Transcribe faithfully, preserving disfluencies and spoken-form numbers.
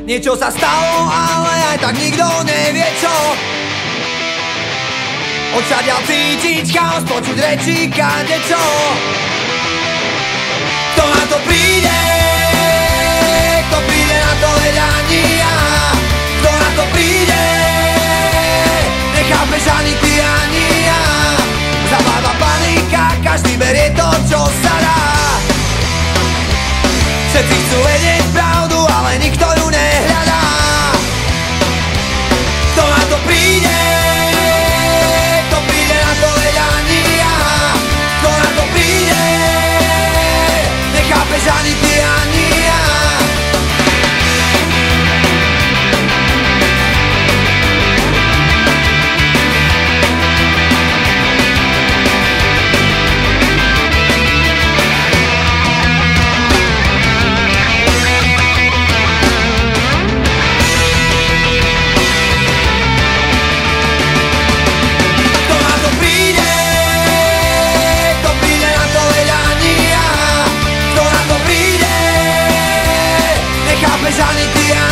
Niečo sa stalo, ale aj tak nikto nevie čo. Odšadiaľ cítiť chaos, počuť reči kadečo. Kto na to príde? Kto príde na to vedania? Kto na to príde? Nechápeš ani ty, ani ja. Zabáva panika, každý berie to, čo sa dá. Všetci chcú vedieť pravdu, ale nikto ju nehľadá. Kto na to príde? Kto príde na to vedania? Kto na to príde? Nechápeš ani ty, ani ja. Ani ty,